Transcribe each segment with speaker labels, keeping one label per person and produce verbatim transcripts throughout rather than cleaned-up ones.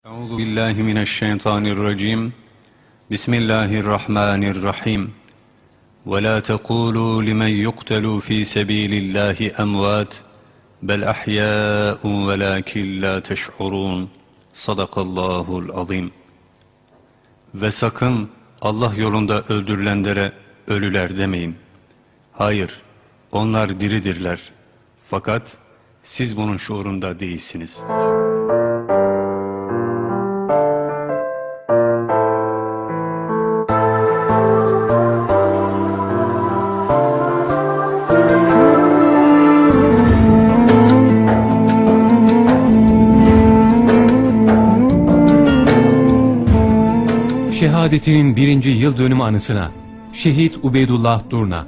Speaker 1: Euzu billahi mineşşeytanirracim. Bismillahirrahmanirrahim. Ve la tekulu limen yuqtalu fi sabilillahi emvat bel ahya'un velakin la teş'urun. Sadakallahul azim. Ve sakın Allah yolunda öldürülenlere ölüler demeyin. Hayır, onlar diridirler. Fakat siz bunun şuurunda değilsiniz.
Speaker 2: Şehadetinin birinci yıl dönümü anısına Şehit Ubeydullah Durna.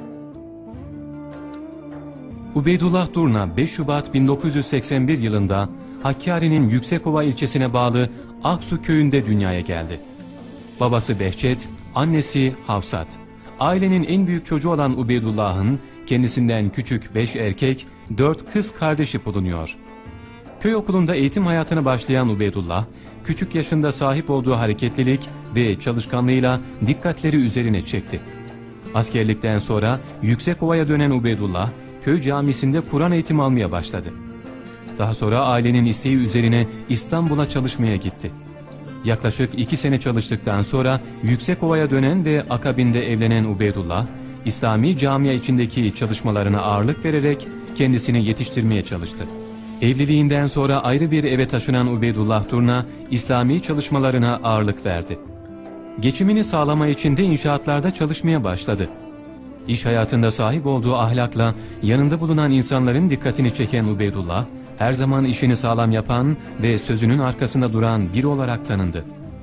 Speaker 2: Ubeydullah Durna beş Şubat bin dokuz yüz seksen bir yılında Hakkari'nin Yüksekova ilçesine bağlı Aksu köyünde dünyaya geldi. Babası Behçet, annesi Hafsat. Ailenin en büyük çocuğu olan Ubeydullah'ın kendisinden küçük beş erkek, dört kız kardeşi bulunuyor. Köy okulunda eğitim hayatına başlayan Ubeydullah, küçük yaşında sahip olduğu hareketlilik ve çalışkanlığıyla dikkatleri üzerine çekti. Askerlikten sonra Yüksekova'ya dönen Ubeydullah, köy camisinde Kur'an eğitimi almaya başladı. Daha sonra ailenin isteği üzerine İstanbul'a çalışmaya gitti. Yaklaşık iki sene çalıştıktan sonra Yüksekova'ya dönen ve akabinde evlenen Ubeydullah, İslami camia içindeki çalışmalarına ağırlık vererek kendisini yetiştirmeye çalıştı. Evliliğinden sonra ayrı bir eve taşınan Ubeydullah Durna, İslami çalışmalarına ağırlık verdi. Geçimini sağlama için de inşaatlarda çalışmaya başladı. İş hayatında sahip olduğu ahlakla yanında bulunan insanların dikkatini çeken Ubeydullah, her zaman işini sağlam yapan ve sözünün arkasında duran biri olarak tanındı.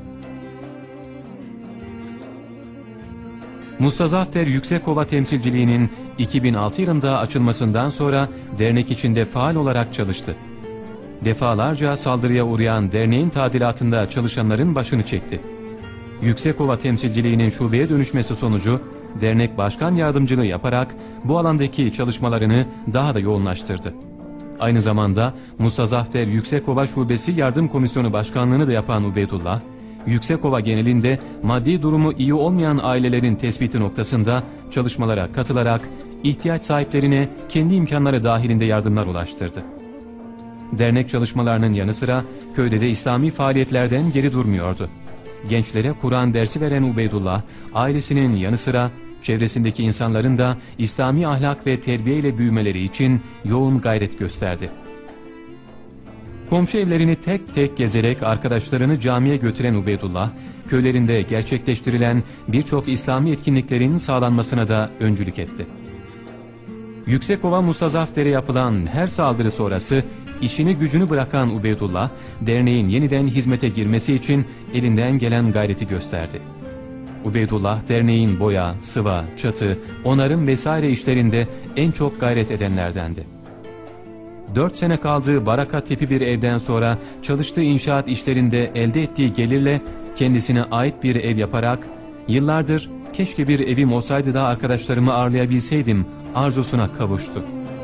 Speaker 2: Mustazaffer Yüksekova temsilciliğinin iki bin altı yılında açılmasından sonra dernek içinde faal olarak çalıştı. Defalarca saldırıya uğrayan derneğin tadilatında çalışanların başını çekti. Yüksekova temsilciliğinin şubeye dönüşmesi sonucu dernek başkan yardımcılığı yaparak bu alandaki çalışmalarını daha da yoğunlaştırdı. Aynı zamanda Mustazaffer Yüksekova Şubesi Yardım Komisyonu Başkanlığını da yapan Ubeydullah, Yüksekova genelinde maddi durumu iyi olmayan ailelerin tespiti noktasında çalışmalara katılarak ihtiyaç sahiplerine kendi imkanları dahilinde yardımlar ulaştırdı. Dernek çalışmalarının yanı sıra köyde de İslami faaliyetlerden geri durmuyordu. Gençlere Kur'an dersi veren Ubeydullah, ailesinin yanı sıra çevresindeki insanların da İslami ahlak ve terbiye ile büyümeleri için yoğun gayret gösterdi. Komşu evlerini tek tek gezerek arkadaşlarını camiye götüren Ubeydullah, köylerinde gerçekleştirilen birçok İslami etkinliklerin sağlanmasına da öncülük etti. Yüksekova Mustazaffer'e yapılan her saldırı sonrası işini gücünü bırakan Ubeydullah, derneğin yeniden hizmete girmesi için elinden gelen gayreti gösterdi. Ubeydullah, derneğin boya, sıva, çatı, onarım vesaire işlerinde en çok gayret edenlerdendi. Dört sene kaldığı baraka tipi bir evden sonra çalıştığı inşaat işlerinde elde ettiği gelirle kendisine ait bir ev yaparak yıllardır keşke bir evim olsaydı da arkadaşlarımı ağırlayabilseydim arzusuna kavuştu.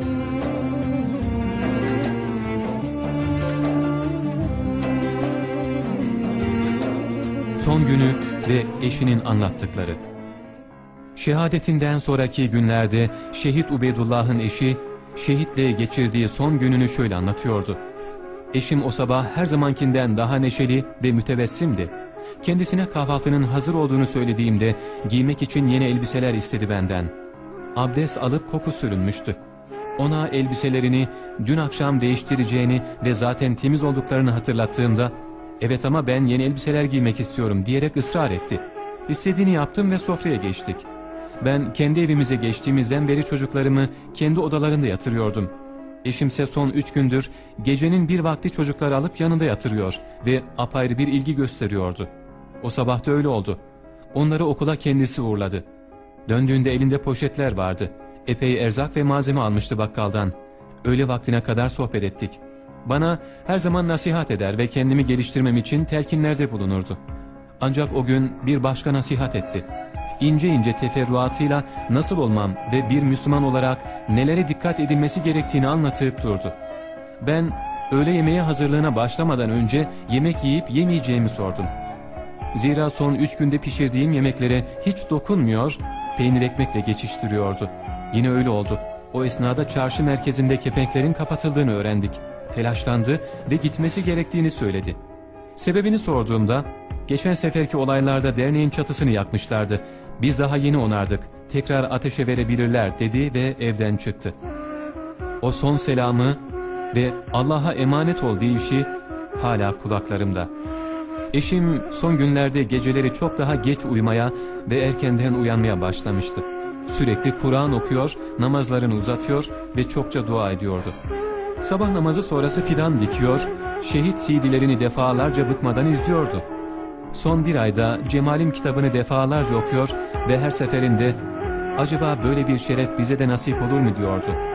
Speaker 2: Son günü ve eşinin anlattıkları. Şehadetinden sonraki günlerde şehit Ubeydullah'ın eşi şehitle geçirdiği son gününü şöyle anlatıyordu. Eşim o sabah her zamankinden daha neşeli ve mütebessimdi. Kendisine kahvaltının hazır olduğunu söylediğimde giymek için yeni elbiseler istedi benden. Abdest alıp koku sürünmüştü. Ona elbiselerini dün akşam değiştireceğini ve zaten temiz olduklarını hatırlattığımda "Evet ama ben yeni elbiseler giymek istiyorum" diyerek ısrar etti. İstediğini yaptım ve sofraya geçtik. Ben kendi evimize geçtiğimizden beri çocuklarımı kendi odalarında yatırıyordum. Eşimse son üç gündür gecenin bir vakti çocukları alıp yanında yatırıyor ve apayrı bir ilgi gösteriyordu. O sabah da öyle oldu. Onları okula kendisi uğurladı. Döndüğünde elinde poşetler vardı. Epey erzak ve malzeme almıştı bakkaldan. Öğle vaktine kadar sohbet ettik. Bana her zaman nasihat eder ve kendimi geliştirmem için telkinlerde bulunurdu. Ancak o gün bir başka nasihat etti. İnce ince teferruatıyla nasıl olmam ve bir Müslüman olarak nelere dikkat edilmesi gerektiğini anlatıp durdu. Ben Öğle yemeği hazırlığına başlamadan önce yemek yiyip yemeyeceğimi sordum. Zira son üç günde pişirdiğim yemeklere hiç dokunmuyor, peynir ekmekle geçiştiriyordu. Yine öyle oldu. O esnada çarşı merkezinde kepenklerin kapatıldığını öğrendik. Telaşlandı ve gitmesi gerektiğini söyledi. Sebebini sorduğumda, geçen seferki olaylarda derneğin çatısını yakmışlardı. Biz daha yeni onardık, tekrar ateşe verebilirler dedi ve evden çıktı. O son selamı ve Allah'a emanet ol deyişi hala kulaklarımda. Eşim son günlerde geceleri çok daha geç uyumaya ve erkenden uyanmaya başlamıştı. Sürekli Kur'an okuyor, namazlarını uzatıyor ve çokça dua ediyordu. Sabah namazı sonrası fidan dikiyor, şehit C D'lerini defalarca bıkmadan izliyordu. Son bir ayda Cemal'im kitabını defalarca okuyor ve her seferinde acaba böyle bir şeref bize de nasip olur mu diyordu.